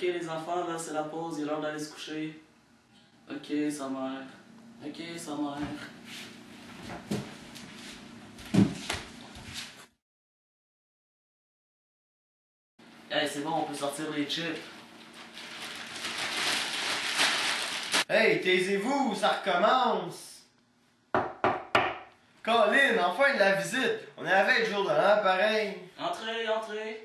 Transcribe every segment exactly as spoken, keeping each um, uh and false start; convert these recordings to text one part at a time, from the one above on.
Ok les enfants, là c'est la pause, il est l'heure d'aller se coucher. Ok, sa mère. Ok, sa mère. Hey, c'est bon, on peut sortir les chips. Hey, taisez-vous, ça recommence! Colin, enfin de la visite! On est à la veille du jour de l'an, pareil! Entrez, entrez!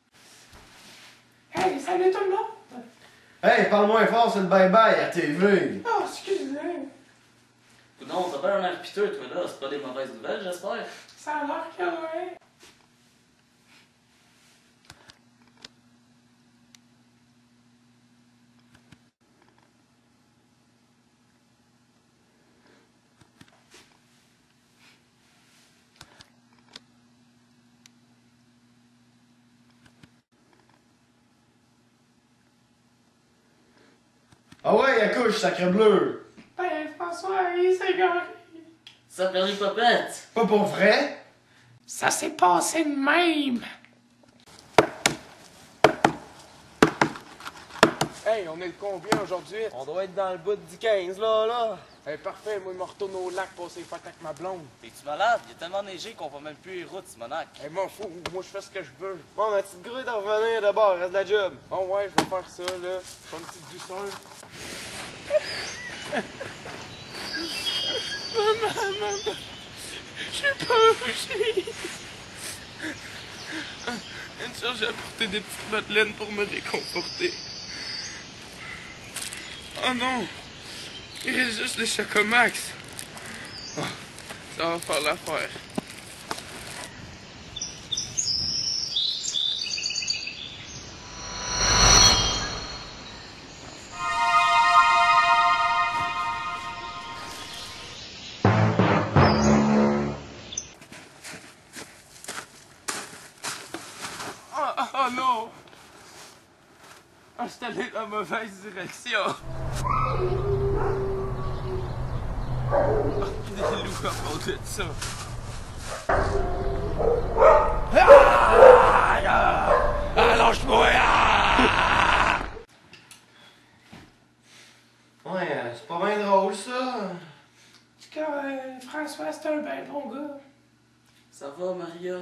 Hey, salut tout le monde! Hey, parle-moi fort, c'est le bye-bye à T V! Oh, excusez! Non, t'as pas un air piteux, toi là, c'est pas des mauvaises nouvelles, j'espère? Ça a l'air que ouais! Ah ouais, accouche, sacre bleu! Ben, François, il s'est garé. Ça perd les popettes! Pas pour vrai? Ça s'est passé de même! Hey, on est le combien aujourd'hui? On doit être dans le bout du quinze, là, là! Hey, parfait, moi je me retourne au lac passer les fêtes avec ma blonde. T'es-tu malade? Il y a tellement neigé qu'on voit même plus les routes, Simonac. Hey, m'en fous, moi je fais ce que je veux. Bon, ma petite grue d'en revenir d'abord, reste de la job! Bon, ouais, je vais faire ça, là. Pas une petite douceur. Maman, maman, j'ai pas bougé. Une chose, j'ai apporté des petites madeleines pour me réconforter. Oh non! Il reste juste les Chocomax. Oh, ça va faire l'affaire. Oh, oh, oh non! Ah, je suis allé dans la mauvaise direction. Oh, des loups à cause de ça. Ah, lâche-moi! Ah! Ouais, euh, c'est pas bien drôle, ça! En tout cas, euh, François, c'est un ben bon gars. Ça va, Maria?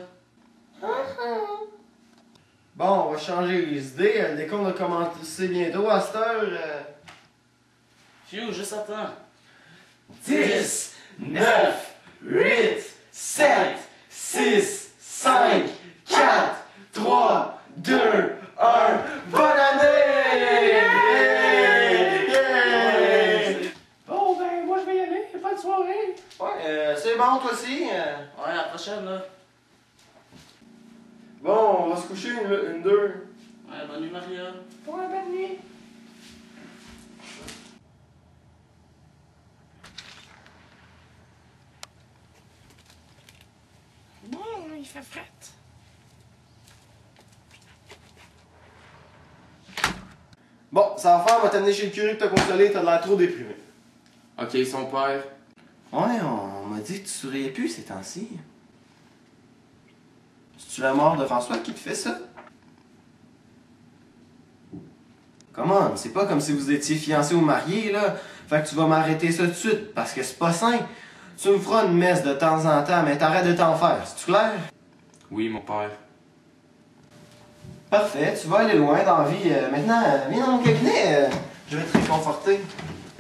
Bon, on va changer les idées, euh, le décompte va commencer bientôt à cette heure. Euh... Phew, juste attends. dix, neuf, huit, sept, six, cinq, quatre, trois, deux, un. Bonne année! Yeah! Bon, ben, moi, je vais y aller. Bonne soirée. Ouais, euh, c'est bon, toi aussi. euh. Ouais, à la prochaine, là. Bon, on va se coucher une, une deux. Ouais, bonne nuit, Maria. Pour un bonne nuit. Bon, il fait fret. Bon, ça va faire, on va t'amener chez le curé pour te consoler, t'as l'air trop déprimé. Ok, son père. Ouais, on, on m'a dit que tu souriais plus ces temps-ci. C'est-tu la mort de François qui te fait ça? Comment? C'est pas comme si vous étiez fiancés ou mariés, là. Fait que tu vas m'arrêter ça tout de suite, parce que c'est pas sain. Tu me feras une messe de temps en temps, mais t'arrêtes de t'en faire, c'est-tu clair? Oui, mon père. Parfait, tu vas aller loin dans la vie. Euh, maintenant, euh, viens dans mon cabinet, euh, je vais te réconforter.